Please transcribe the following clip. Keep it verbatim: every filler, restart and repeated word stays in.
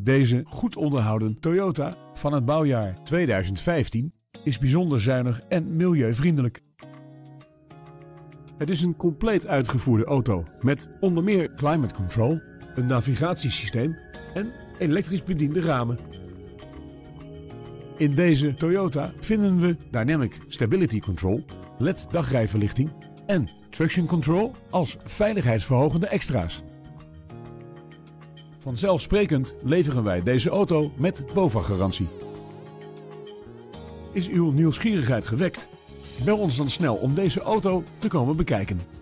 Deze goed onderhouden Toyota van het bouwjaar tweeduizend vijftien is bijzonder zuinig en milieuvriendelijk. Het is een compleet uitgevoerde auto met onder meer climate control, een navigatiesysteem en elektrisch bediende ramen. In deze Toyota vinden we Dynamic Stability Control, L E D dagrijverlichting en Traction Control als veiligheidsverhogende extra's. Vanzelfsprekend leveren wij deze auto met B O V A-garantie. Is uw nieuwsgierigheid gewekt? Bel ons dan snel om deze auto te komen bekijken.